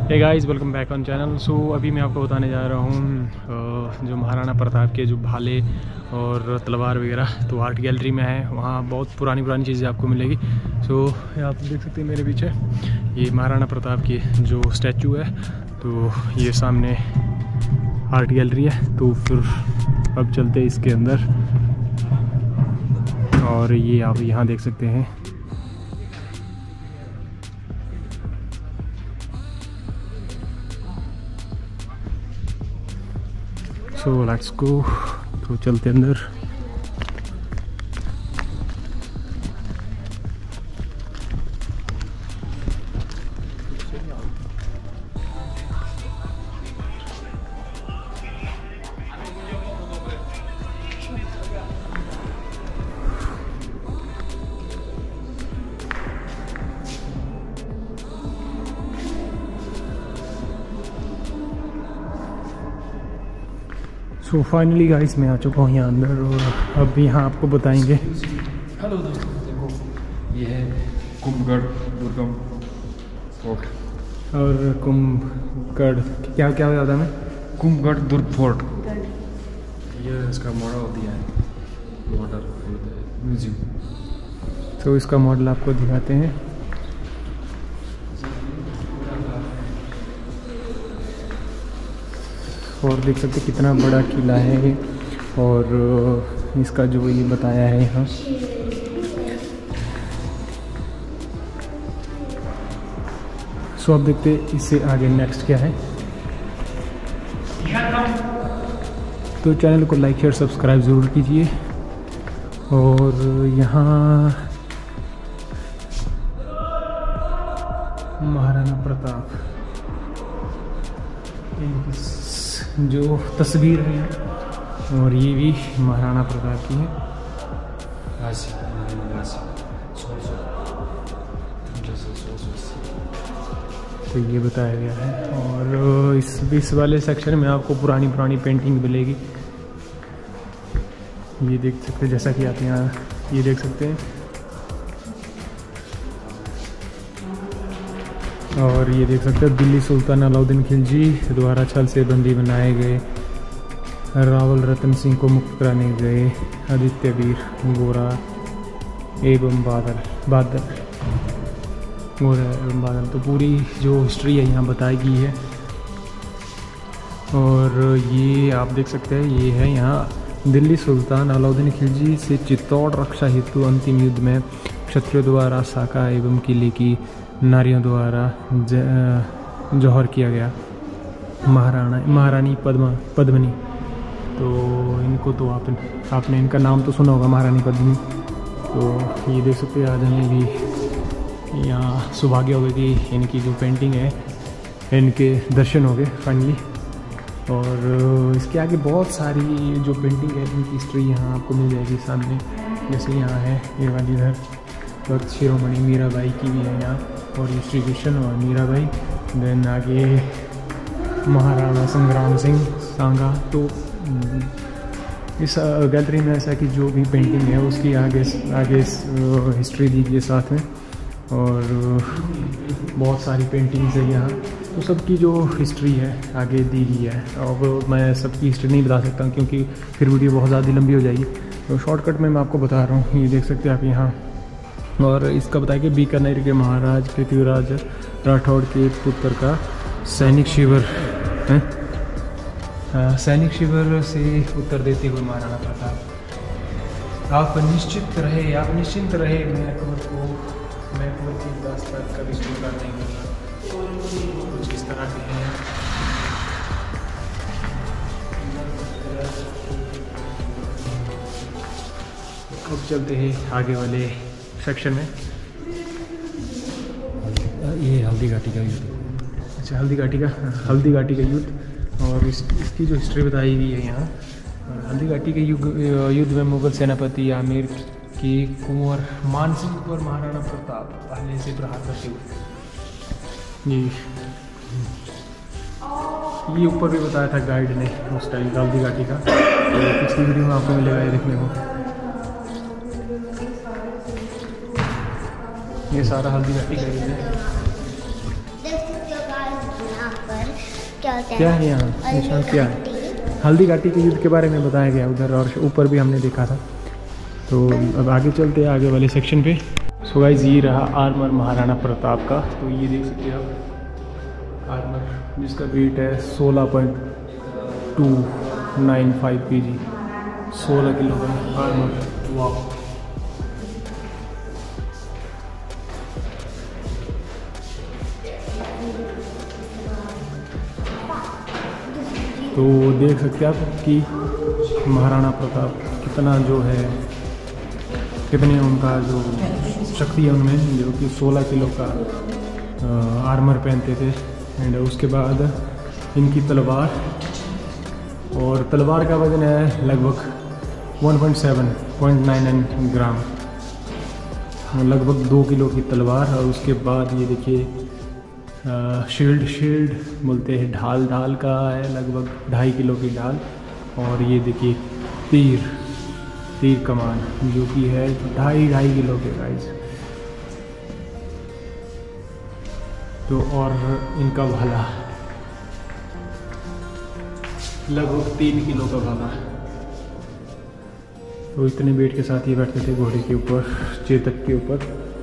Hey guys, welcome back on channel. So अभी मैं आपको बताने जा रहा हूँ जो महाराणा प्रताप के जो भाले और तलवार वगैरह तो आर्ट गैलरी में है। वहाँ बहुत पुरानी चीज़ें आपको मिलेगी। सो आप देख सकते हैं मेरे पीछे ये महाराणा प्रताप की जो स्टैचू है, तो ये सामने आर्ट गैलरी है। तो फिर अब चलते हैं इसके अंदर, और ये आप यहाँ देख सकते हैं। So let's go. तो चलते अंदर। सो फाइनली गाइस मैं आ चुका हूँ यहाँ अंदर, और अब यहाँ आपको बताएंगे। हेलो दोस्तों, देखो ये है कुंभगढ़ दुर्गम फोर्ट। और कुंभगढ़ क्या क्या याद है? कुंभगढ़ दुर्ग फोर्ट, ये इसका मॉडल दिया है, मॉडल म्यूजियम। तो इसका मॉडल आपको दिखाते हैं। और देख सकते हैं कितना बड़ा किला है, और इसका जो ये बताया है यहाँ। सो अब देखते हैं इससे आगे नेक्स्ट क्या है। तो चैनल को लाइक शेयर सब्सक्राइब ज़रूर कीजिए। और यहाँ महाराणा प्रताप जो तस्वीर है, और ये भी महाराणा प्रताप की है। तो ये बताया गया है। और इस वाले सेक्शन में आपको पुरानी पेंटिंग मिलेगी। ये देख सकते हैं, जैसा कि आप यहाँ ये देख सकते हैं। और ये देख सकते हैं दिल्ली सुल्तान अलाउद्दीन खिलजी द्वारा छल से बंदी बनाए गए रावल रतन सिंह को मुक्त कराने गए आदित्य वीर गोरा एवं बादल गोरा एवं बादल। तो पूरी जो हिस्ट्री है यहाँ बताई गई है। और ये आप देख सकते हैं, ये है यहाँ दिल्ली सुल्तान अलाउद्दीन खिलजी से चित्तौड़ रक्षा हेतु अंतिम युद्ध में क्षत्रियों द्वारा साका एवं किले की नारियों द्वारा जौहर किया गया महारानी पद्मिनी। तो इनको तो आपने इनका नाम तो सुना होगा, महारानी पद्मिनी। तो ये देख सकते हैं, आज हमें भी यहाँ सौभाग्य हो गया कि इनकी जो पेंटिंग है इनके दर्शन हो गए फाइनली। और इसके आगे बहुत सारी जो पेंटिंग है इनकी हिस्ट्री यहाँ आपको मिल जाएगी सामने। जैसे यहाँ है ये वाली इधर भक्त शिरोमणि मीराबाई की भी है यहाँ, और ये श्री कृष्ण और मीराबाई। देन आगे महाराणा संग्राम सिंह सांगा। तो इस गैलरी में ऐसा कि जो भी पेंटिंग है उसकी आगे हिस्ट्री दी गई है साथ में, और बहुत सारी पेंटिंग्स है यहाँ। तो सबकी जो हिस्ट्री है आगे दी गई है। अब मैं सबकी हिस्ट्री नहीं बता सकता क्योंकि फिर वीडियो बहुत ज़्यादा लंबी हो जाएगी। तो शॉर्टकट में मैं आपको बता रहा हूँ। ये देख सकते हैं आप यहाँ। और इसका बताया कि बीकानेर के महाराज पृथ्वीराज राठौड़ के पुत्र का सैनिक शिविर है। सैनिक शिविर से उत्तर देते हुए महाराणा प्रताप आप निश्चिंत रहे, मैं अकबर की दास्तान कभी स्वीकार नहीं करूँगा। कुछ इस तरह के हैं। अब चलते हैं आगे वाले सेक्शन में। ये हल्दी घाटी का युद्ध। अच्छा, हल्दी घाटी का युद्ध। और इसकी जो हिस्ट्री बताई हुई है यहाँ। हल्दी घाटी के युद्ध में मुगल सेनापति आमिर की कुंवर मान सिंह पर महाराणा प्रताप पहले से प्रहार करते हुए। ये ऊपर भी बताया था गाइड ने उस टाइम हल्दी घाटी का। तो पिछली वीडियो में आपको मिलेगा ये देखने को। ये सारा हल्दी घाटी का युद्ध है। क्या होता है? क्या है यहाँ निशान क्या है? हल्दी घाटी के युद्ध के बारे में बताया गया उधर, और ऊपर भी हमने देखा था। तो अब आगे चलते हैं आगे वाले सेक्शन पे। सो गाइस ये रहा आर्मर महाराणा प्रताप का। तो ये देख सकते हैं आप आर्मर, जिसका वेट है 16.295 kg, 16 किलो का आर्मर। वाह। तो देख सकते हैं आप कि महाराणा प्रताप कितना जो है, कितने उनका जो शक्ति है उनमें, जो कि 16 किलो का आर्मर पहनते थे। एंड उसके बाद इनकी तलवार, और तलवार का वजन है लगभग 1.7.99 ग्राम, लगभग 2 किलो की तलवार। और उसके बाद ये देखिए शील्ड बोलते हैं, ढाल का है लगभग 2.5 किलो की ढाल। और ये देखिए तीर कमान, जो कि है 2.5 किलो के गाइस। तो और इनका भाला लगभग 3 किलो का भाला। तो इतने वेट के साथ ये बैठते थे घोड़े के ऊपर, चेतक के ऊपर।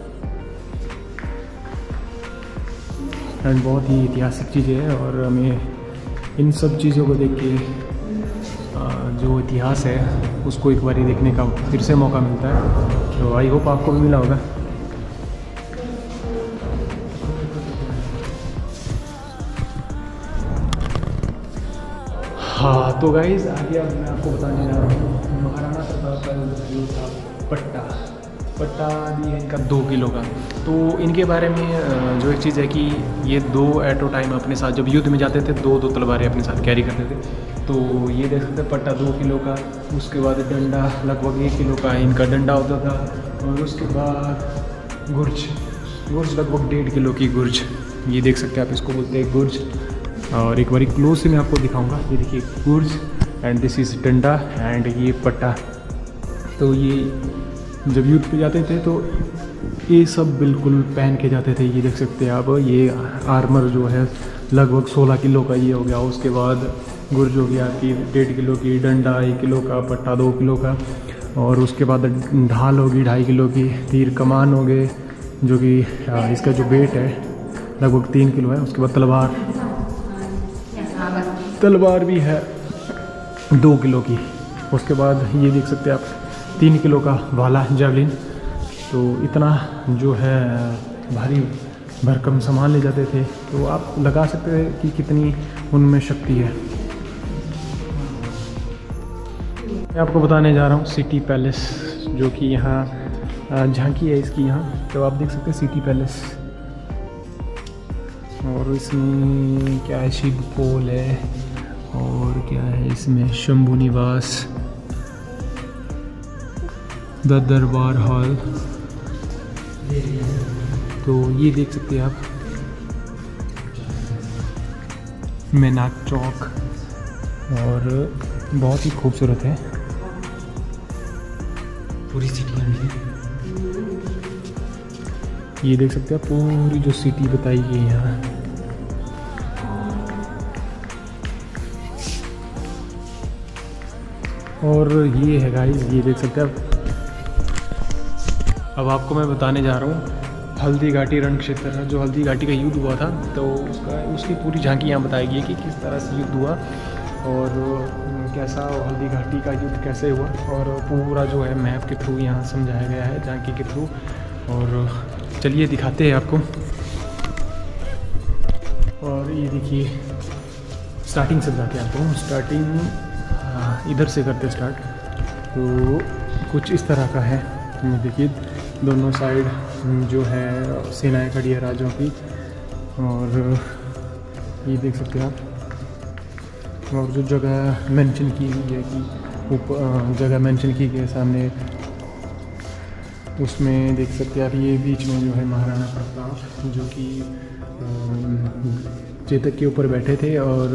एंड बहुत ही ऐतिहासिक चीज़ें हैं, और हमें इन सब चीज़ों को देख के जो इतिहास है उसको एक बारी देखने का फिर से मौका मिलता है। तो आई होप आपको भी मिला होगा। हाँ तो गाइज आगे अब मैं आपको बताने जा रहा हूँ महाराणा प्रताप का जो था पट्टा भी है इनका 2 किलो का। तो इनके बारे में जो एक चीज़ है कि ये 2 एट अ टाइम अपने साथ जब युद्ध में जाते थे 2 तलवारें अपने साथ कैरी करते थे। तो ये देख सकते हैं पट्टा 2 किलो का। उसके बाद डंडा लगभग 1 किलो का इनका डंडा होता था। और उसके बाद गुर्ज लगभग 1.5 किलो की गुर्ज, ये देख सकते हैं आप, इसको बोलते हैं गुर्ज। और एक बार क्लोज से मैं आपको दिखाऊंगा। ये देखिए गुर्ज, एंड दिस इज़ डंडा, एंड ये पट्टा। तो ये जब युद्ध पे जाते थे तो ये सब बिल्कुल पहन के जाते थे। ये देख सकते हैं आप, ये आर्मर जो है लगभग 16 किलो का ये हो गया। उसके बाद गुर्ज हो गया कि 1.5 किलो की, डंडा 1 किलो का, पट्टा 2 किलो का। और उसके बाद ढाल होगी 2.5 किलो की, तीर कमान हो गए जो कि इसका जो वेट है लगभग 3 किलो है। उसके बाद तलवार भी है 2 किलो की। उसके बाद ये देख सकते हैं आप 3 किलो का भाला जैवलिन। तो इतना जो है भारी भरकम सामान ले जाते थे। तो आप लगा सकते हैं कि कितनी उनमें शक्ति है। मैं आपको बताने जा रहा हूँ सिटी पैलेस, जो कि यहाँ झांकी है इसकी यहाँ। तो आप देख सकते हैं सिटी पैलेस, और इसमें क्या है, शिव पोल है, और क्या है इसमें, शंभू निवास, द दरबार हॉल। तो ये देख सकते हैं आप, मेनाक चौक, और बहुत ही खूबसूरत है पूरी सिटी। ये देख सकते हैं पूरी जो सिटी बताई गई है यहाँ। और ये है गाइस, ये देख सकते हैं आप। अब आपको मैं बताने जा रहा हूँ हल्दी घाटी रण क्षेत्र, जो हल्दी घाटी का युद्ध हुआ था। तो उसकी पूरी झांकी यहाँ बताई गई है कि किस तरह से युद्ध हुआ, और कैसा हल्दी घाटी का युद्ध कैसे हुआ, और पूरा जो है मैप के थ्रू यहाँ समझाया गया है, झांकी के थ्रू। और चलिए दिखाते हैं आपको। और ये देखिए, स्टार्टिंग से बताते हैं आपको। स्टार्टिंग इधर से करते स्टार्ट। तो कुछ इस तरह का है। देखिए दोनों साइड जो है सेनाएं खड़ी है राजाओं की, और ये देख सकते हैं आप। और जो जगह मेंशन की गई है कि ऊपर जगह मेंशन की गई है सामने, उसमें देख सकते हैं आप, ये बीच में जो है महाराणा प्रताप जो कि चेतक के ऊपर बैठे थे और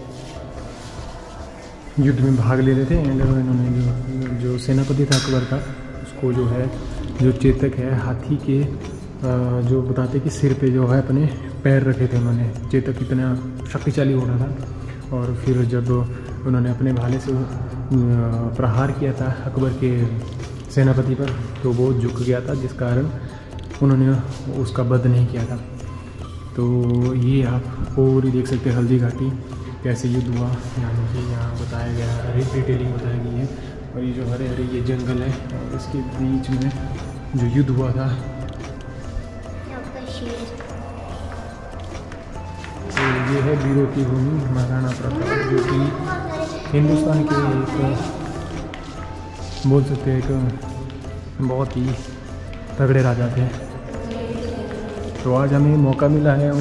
युद्ध में भाग ले रहे थे। एंड इन्होंने जो सेनापति था अकबर का, उसको जो है, जो चेतक है, हाथी के जो बताते कि सिर पे जो है अपने पैर रखे थे उन्होंने। चेतक इतना शक्तिशाली हो रहा था और फिर जब उन्होंने अपने भाले से प्रहार किया था अकबर के सेनापति पर तो वो झुक गया था, जिस कारण उन्होंने उसका वध नहीं किया था। तो ये आप पूरी देख सकते हैं हल्दी घाटी कैसे युद्ध हुआ, यानी कि यहाँ बताया गया है, डिटेलिंग बताई गई है। और ये जो हरे हरे ये जंगल है और इसके बीच में जो युद्ध हुआ था, तो ये है वीरों की भूमि महाराणा प्रताप, जो कि हिंदुस्तान के एक बोल सकते हैं एक बहुत ही तगड़े राजा थे। तो आज हमें मौका मिला है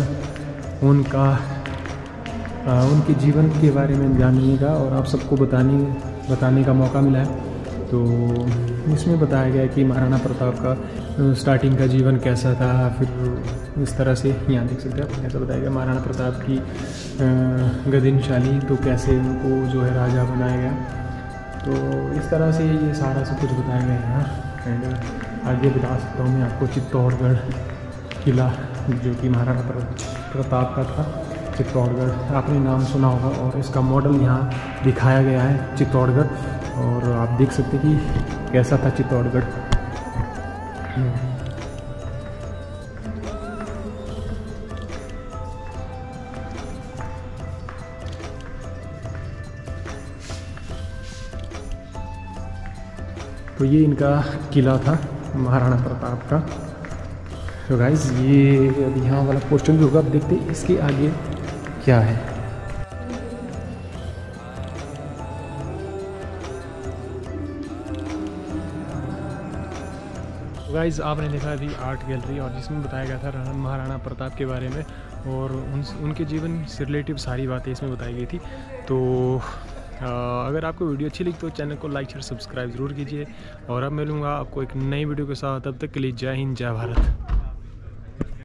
उनके जीवन के बारे में जानने का और आप सबको बताने का मौका मिला है। तो इसमें बताया गया कि महाराणा प्रताप का स्टार्टिंग का जीवन कैसा था, फिर इस तरह से यहाँ देख सकते हैं ऐसा बताया गया महाराणा प्रताप की गदिनशाली, तो कैसे उनको जो है राजा बनाया गया। तो इस तरह से ये सारा सब कुछ बताया गया है यहाँ। एंड आगे बता सकता हूँ मैं आपको चित्तौड़गढ़ किला, जो कि महाराणा प्रताप का था। चित्तौड़गढ़ आपने नाम सुना होगा और इसका मॉडल यहाँ दिखाया गया है चित्तौड़गढ़, और आप देख सकते हैं कि कैसा था चित्तौड़गढ़। तो ये इनका किला था महाराणा प्रताप का। तो गाइस ये अभी यहाँ वाला पोस्टर भी होगा, अब देखते हैं इसके आगे क्या है। तो गाइस आपने देखा अभी आर्ट गैलरी, और जिसमें बताया गया था महाराणा प्रताप के बारे में और उनके जीवन से रिलेटिव सारी बातें इसमें बताई गई थी। तो अगर आपको वीडियो अच्छी लगी तो चैनल को लाइक शेयर सब्सक्राइब ज़रूर कीजिए, और अब मिलूँगा आपको एक नई वीडियो के साथ। तब तक के लिए जय हिंद जय भारत।